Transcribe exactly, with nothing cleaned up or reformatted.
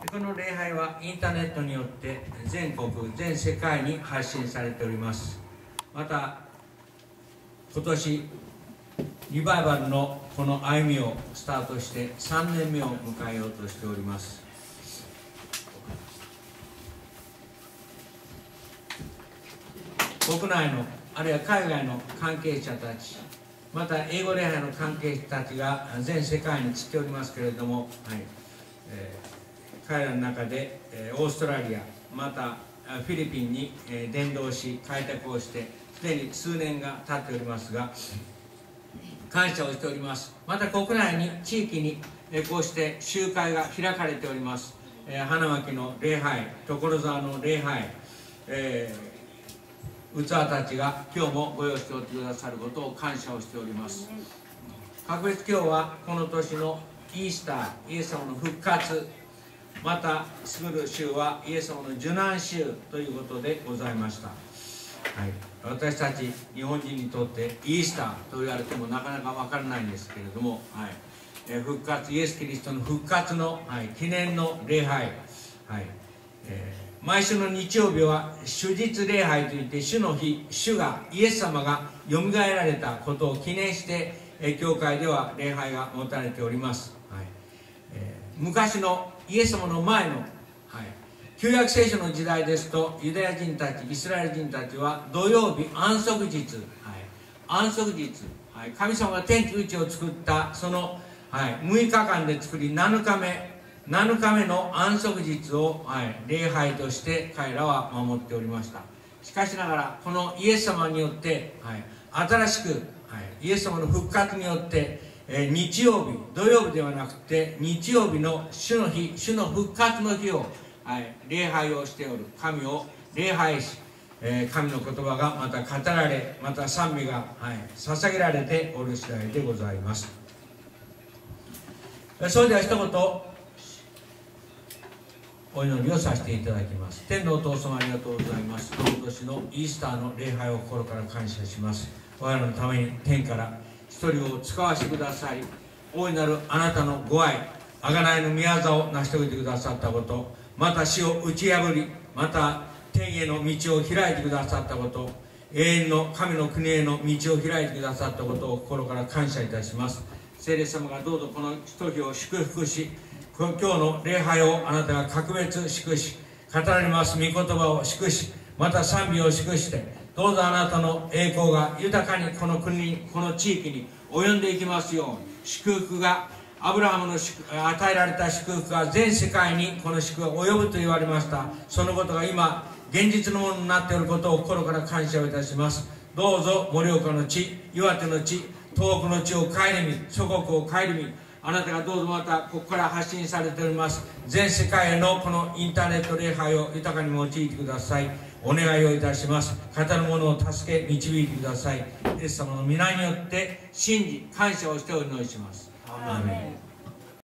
この礼拝はインターネットによって全国全世界に発信されております。また今年リバイバルのこの歩みをスタートしてさんねんめを迎えようとしております。国内のあるいは海外の関係者たち、また英語礼拝の関係者たちが全世界に散っておりますけれども、はいえー、彼らの中で、えー、オーストラリア、またフィリピンに、えー、伝道し開拓をしてすでに数年が経っておりますが、感謝をしております。また国内に地域に、えー、こうして集会が開かれております。えー、花巻の礼拝、所沢の礼拝、えー器たちが今日もご用意しておいてくださることを感謝をしております。特別今日はこの年のイースター、イエス様の復活、また過ぐる週はイエス様の受難週ということでございました。はい、私たち日本人にとってイースターと言われてもなかなかわからないんですけれども、はいえー、復活、イエス・キリストの復活の、はい、記念の礼拝、はいえー毎週の日曜日は主日礼拝といって主の日、主がイエス様がよみがえられたことを記念して教会では礼拝が持たれております。はいえー、昔のイエス様の前の、はい、旧約聖書の時代ですとユダヤ人たち、イスラエル人たちは土曜日安息日、はい、安息日、はい、神様が天地宇宙を作ったその、はい、むいかかんで作りなのかめなのかめの安息日を、はい、礼拝として彼らは守っておりました。しかしながらこのイエス様によって、はい、新しく、はい、イエス様の復活によって、えー、日曜日、土曜日ではなくて日曜日の主の日、主の復活の日を、はい、礼拝をしておる神を礼拝し、えー、神の言葉がまた語られ、また賛美が、はい、捧げられておる次第でございます。それでは一言お祈りをさせていただきます。天のお父様ありがとうございます。この年のイースターの礼拝を心から感謝します。我々のために天から一人を使わせてくださり、大いなるあなたのご愛、贖いの宮座を成し遂げてくださったこと、また死を打ち破り、また天への道を開いてくださったこと、永遠の神の国への道を開いてくださったことを心から感謝いたします。聖霊様がどうぞこのひと日を祝福し、今日の礼拝をあなたが格別祝し、語られます御言葉を祝し、また賛美を祝して、どうぞあなたの栄光が豊かにこの国に、この地域に及んでいきますように、祝福がアブラハムの与えられた祝福が全世界にこの祝福が及ぶと言われました。そのことが今現実のものになっていることを心から感謝をいたします。どうぞ盛岡の地、岩手の地、東北の地を顧み、祖国を顧み、あなたがどうぞまたここから発信されております全世界へのこのインターネット礼拝を豊かに用いてください。お願いをいたします。語る者を助け導いてください。イエス様の皆によって信じ感謝をしてお祈りします。アーメン。